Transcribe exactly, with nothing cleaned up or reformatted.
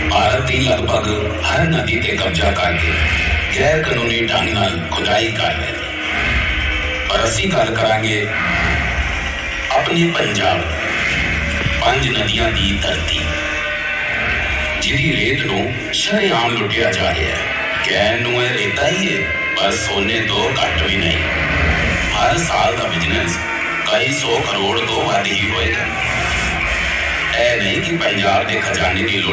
भारत की लगभग हर नदी ते कब्जा करके गैर कानूनी ढंग नाल खुदाई कर रहे हैं। पर असी गल करांगे अपने पंजाब पंज नदियां दी धरती जिहदी रेत नूं शरेआम लुटिया जा रहा है। कहण नूं इह रेता ही है, पर सोने तो घट भी नहीं। हर साल का बिजनेस कई सौ करोड़ तो वध ही होएगा। ऐ नहीं कि पंजाब के खजाने की